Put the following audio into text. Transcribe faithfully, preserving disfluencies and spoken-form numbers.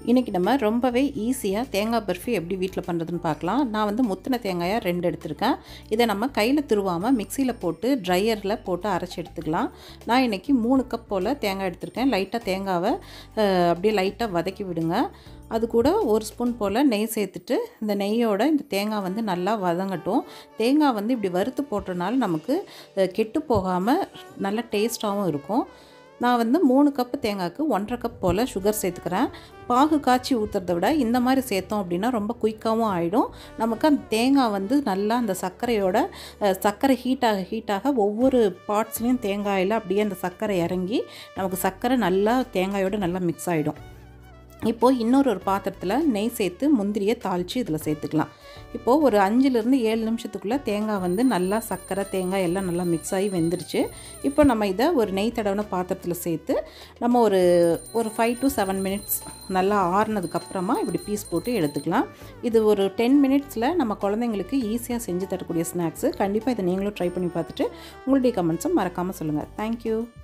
இன்றைக்கி நம்ம ரொம்பவே ஈஸியாக தேங்காய் பர்ஃபி எப்படி வீட்டில் பண்ணுறதுன்னு பார்க்கலாம். நான் வந்து முத்தின தேங்காயாக ரெண்டு எடுத்திருக்கேன். இதை நம்ம கையில் திருவாமல் மிக்சியில் போட்டு ட்ரையரில் போட்டு அரைச்சி எடுத்துக்கலாம். நான் இன்றைக்கி மூணு கப் போல் தேங்காய் எடுத்திருக்கேன். லைட்டாக தேங்காவை அப்படியே லைட்டாக வதக்கி விடுங்க. அது கூட ஒரு ஸ்பூன் போல் நெய் சேர்த்துட்டு இந்த நெய்யோட இந்த தேங்காய் வந்து நல்லா வதங்கட்டும். தேங்காய் வந்து இப்படி வறுத்து போட்டனால நமக்கு கெட்டு போகாமல் நல்ல டேஸ்ட்டாகவும் இருக்கும். நான் வந்து மூணு கப்பு தேங்காய்க்கு ஒன்றரை கப் போல் சுகர் சேர்த்துக்கிறேன். பாகு காய்ச்சி ஊற்றுறத விட இந்த மாதிரி சேர்த்தோம் அப்படின்னா ரொம்ப குயிக்காகவும் ஆகிடும். நமக்கு அந்த தேங்காய் வந்து நல்லா அந்த சர்க்கரையோட சர்க்கரை ஹீட்டாக ஹீட்டாக ஒவ்வொரு பார்ட்ஸ்லேயும் தேங்காயில் அப்படியே அந்த சர்க்கரை இறங்கி நமக்கு சர்க்கரை நல்லா தேங்காயோடு நல்லா மிக்ஸ் ஆகிடும். இப்போது இன்னொரு ஒரு பாத்திரத்தில் நெய் சேர்த்து முந்திரியை தாளித்து இதில் சேர்த்துக்கலாம். இப்போது ஒரு அஞ்சுலேருந்து ஏழு நிமிஷத்துக்குள்ளே தேங்காய் வந்து நல்லா சர்க்கரை தேங்காய் எல்லாம் நல்லா மிக்ஸ் ஆகி வெந்துருச்சு. இப்போ நம்ம இதை ஒரு நெய் தடவின பாத்திரத்தில் சேர்த்து நம்ம ஒரு ஒரு ஃபைவ் டு செவன் மினிட்ஸ் நல்லா ஆறுனதுக்கப்புறமா இப்படி பீஸ் போட்டு எடுத்துக்கலாம். இது ஒரு டென் மினிட்ஸில் நம்ம குழந்தைங்களுக்கு ஈஸியாக செஞ்சு தரக்கூடிய ஸ்நாக்ஸு. கண்டிப்பாக இதை நீங்களும் ட்ரை பண்ணி பார்த்துட்டு உங்களுடைய கமெண்ட்ஸும் மறக்காமல் சொல்லுங்கள். தேங்க்யூ.